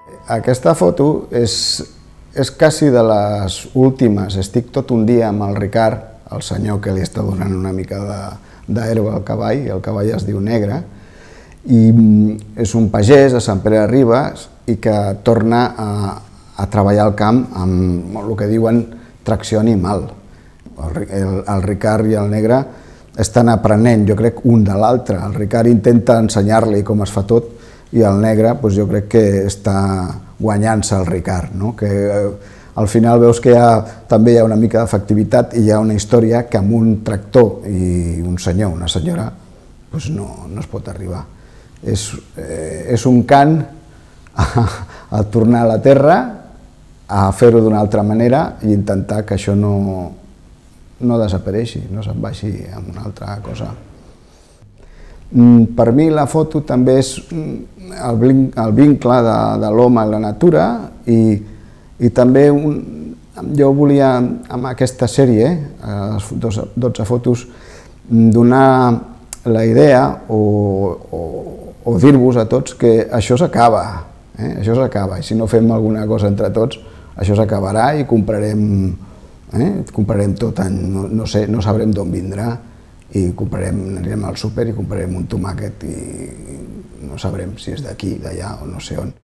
Aquesta foto és quasi de les últimes. Estic tot un dia amb el Ricard, el senyor que li està donant una mica d'herba al cavall, el cavall es diu Negre, i és un pagès de Sant Pere de Ribes i que torna a treballar al camp amb el que diuen tracció animal. El Ricard i el Negre estan aprenent, jo crec, un de l'altre. El Ricard intenta ensenyar-li com es fa tot i el Negre, jo crec que està guanyant-se el Ricard, que al final veus que també hi ha una mica d'efectivitat i hi ha una història que amb un tractor i un senyor, una senyora, no es pot arribar. És un cant a tornar a la terra, a fer-ho d'una altra manera i intentar que això no desapareixi, no se'n vagi a una altra cosa. Per mi la foto també és el vincle de l'home i la natura i també jo volia amb aquesta sèrie, les 12 fotos, donar la idea o dir-vos a tots que això s'acaba, això s'acaba, i si no fem alguna cosa entre tots, això s'acabarà i comprarem tot, no sé, no sabrem d'on vindrà, i anirem al súper i comprarem un tomàquet i no sabrem si és d'aquí, d'allà o no sé on.